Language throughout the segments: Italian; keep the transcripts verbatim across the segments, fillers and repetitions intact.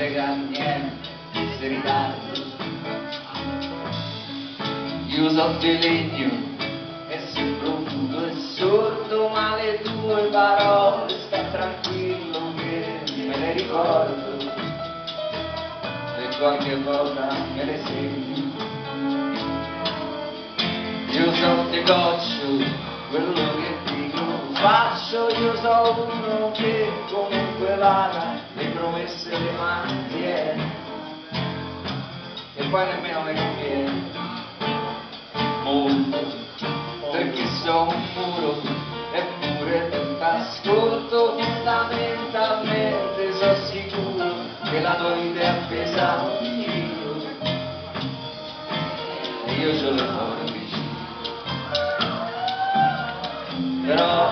frega niente se ritardo. Io so di legno e sembro muto e sordo, ma le tue parole sta tranquillo che me le ricordo e qualche volta me le senti. Io so di goccio quello che dico faccio, io so uno che comunque vada le promesse le mantiene e poi nemmeno le conviene molto, perché sono un muro eppure t'ascolto fondamentalmente, sono sicuro che la tua vita è appesa a un filo e io ce l'ho fuori vicino. Però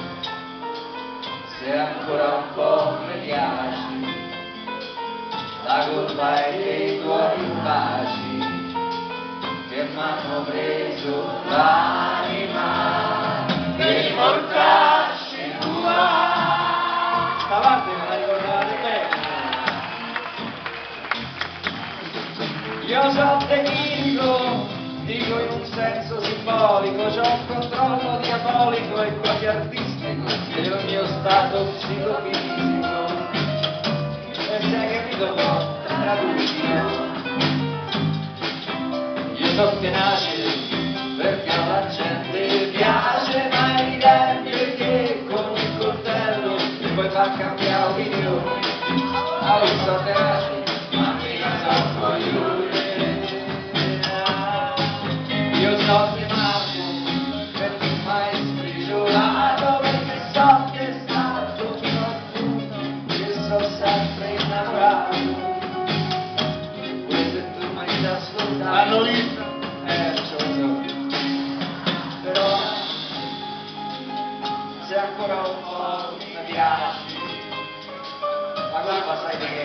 se ancora un po' mi piaci, la colpa è dei tuoi baci che m'hanno preso l'anima per portarci tua. Sta parte me la ricordate bene. Io so tecnico, dico in un senso simbolico, c'ho un controllo diabolico e quasi artistico del mio stato psicofisico e se hai capito no, traducilo. Io so tenace perché alla gente piace, ma è evidente che con il coltello mi puoi far cambiare opinione. Ah, io so tenace, ma mi so coglione. Io so di Marco perché mai sbriciolato, perché so che è stato fino al punto che sono sempre innamorato. Pure se tu mai ti ascoltato hanno visto? Eh, ce lo so. Però se ancora un po' mi piaci, la colpa sai di che